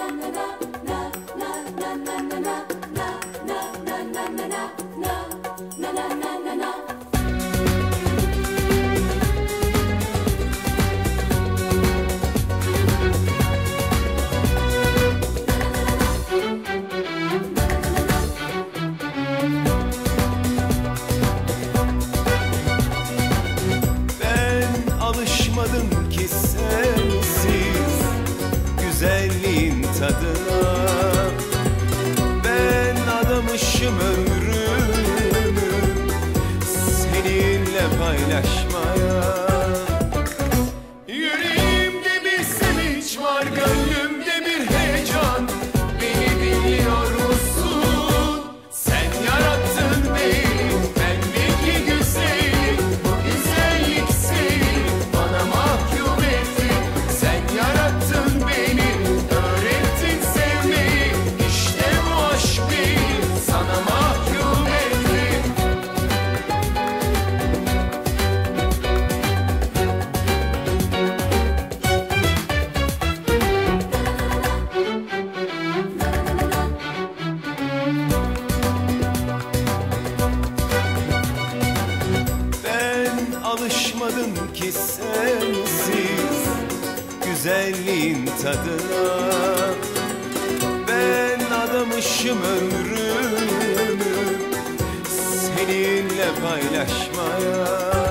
Alışmadım ki sensiz güzelliğin tadına. Ben adamışım ömrümü seninle paylaşmaya. Yüreğimde bir sevinç var, gönlümde bir heyecan. Beni biliyor musun? Sen yarattın beni, bendeki güzellik, bu güzellik senin. Bana mahkum ettin, sen yarattın beni, öğrettin sevmeyi. İşte bu aşk beni sana mahkum etti. Ben alışmadım ki sensiz güzelliğin tadına. Ben adamışım ömrümü seninle paylaşmaya.